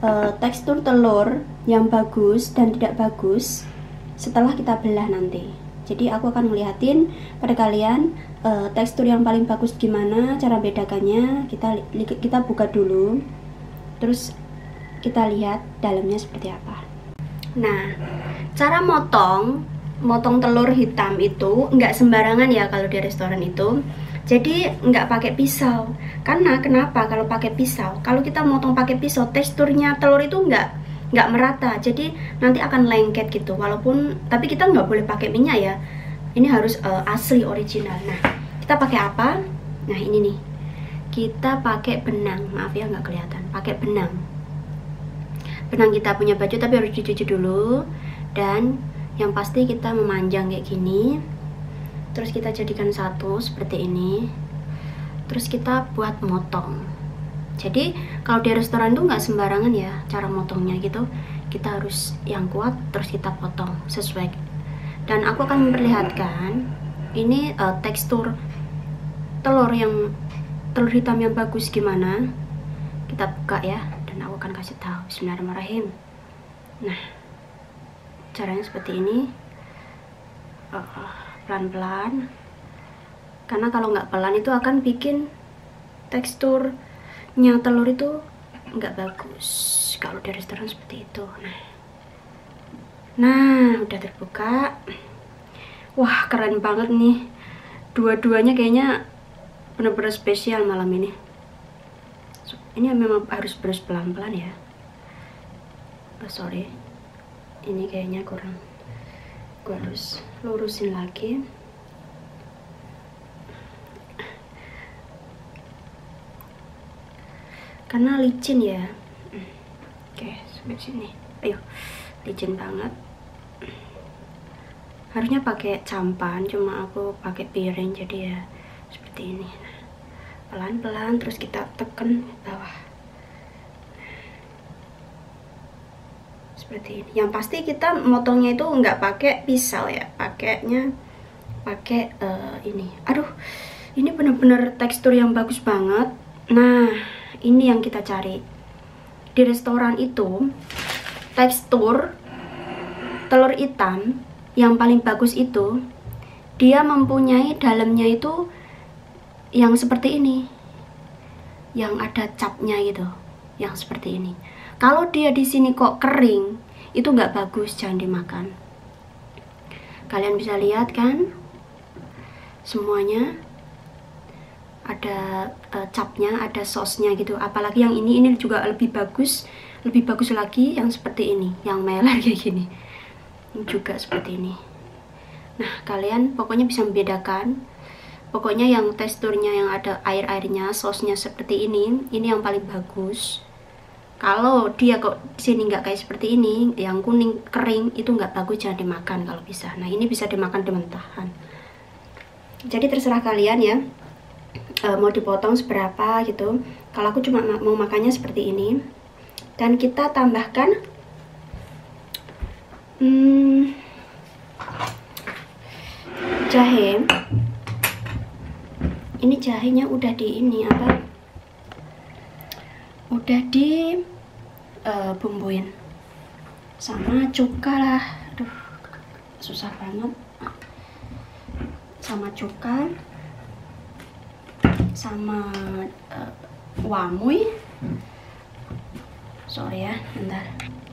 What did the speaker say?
tekstur telur yang bagus dan tidak bagus setelah kita belah nanti. Jadi aku akan ngeliatin pada kalian tekstur yang paling bagus gimana, cara bedakannya. Kita buka dulu, terus kita lihat dalamnya seperti apa. Nah, cara motong telur hitam itu nggak sembarangan ya kalau di restoran itu. Jadi nggak pakai pisau. Karena kenapa? Kalau pakai pisau, kalau kita motong pakai pisau, teksturnya telur itu nggak merata. Jadi nanti akan lengket gitu. Tapi kita nggak boleh pakai minyak ya. Ini harus asli original. Nah, kita pakai apa? Nah, ini nih. Kita pakai benang. Maaf ya nggak kelihatan. Pakai benang. Benang kita punya baju tapi harus dicuci dulu. Dan yang pasti kita memanjang kayak gini. Terus kita jadikan satu seperti ini. Terus kita buat motong. Jadi kalau di restoran itu nggak sembarangan ya cara motongnya gitu. Kita harus yang kuat, terus kita potong sesuai. Dan aku akan memperlihatkan ini tekstur telur hitam yang bagus gimana. Kita buka ya, dan aku akan kasih tahu. Bismillahirrahmanirrahim. Nah, caranya seperti ini. Pelan-pelan, karena kalau nggak pelan itu akan bikin teksturnya telur itu nggak bagus kalau di restoran seperti itu. Nah, udah terbuka. Wah, keren banget nih, dua-duanya kayaknya bener-bener spesial malam ini. Ini memang harus berus pelan-pelan ya. Sorry, ini kayaknya kurang. Gue harus lurusin lagi. Karena licin ya. Oke, sampai sini. Ayo, licin banget. Harusnya pakai campan, cuma aku pakai piring, jadi ya seperti ini. Pelan-pelan, terus kita tekan bawah. Seperti ini. Yang pasti kita motongnya itu nggak pakai pisau ya, pakai ini. Aduh, ini bener-bener tekstur yang bagus banget. Nah, ini yang kita cari di restoran itu. Tekstur telur hitam yang paling bagus itu dia mempunyai dalamnya itu yang seperti ini, yang ada capnya gitu, yang seperti ini. Kalau dia di sini kok kering, itu nggak bagus, jangan dimakan. Kalian bisa lihat kan, semuanya ada capnya, ada sosnya gitu. Apalagi yang ini juga lebih bagus lagi yang seperti ini, yang meler kayak gini. Ini juga seperti ini. Nah, kalian pokoknya bisa membedakan. Pokoknya yang teksturnya yang ada air-airnya, sosnya seperti ini yang paling bagus. Kalau dia kok sini nggak kayak seperti ini, yang kuning kering, itu nggak bagus, jangan dimakan kalau bisa. Nah, ini bisa dimakan dimentahan. Jadi terserah kalian ya, mau dipotong seberapa gitu. Kalau aku cuma mau makannya seperti ini. Dan kita tambahkan jahe. Ini jahenya udah di ini apa? Udah di bumbuin sama cuka lah. Aduh, susah banget. Sama cuka, sama wamuy. Sorry ya, bentar.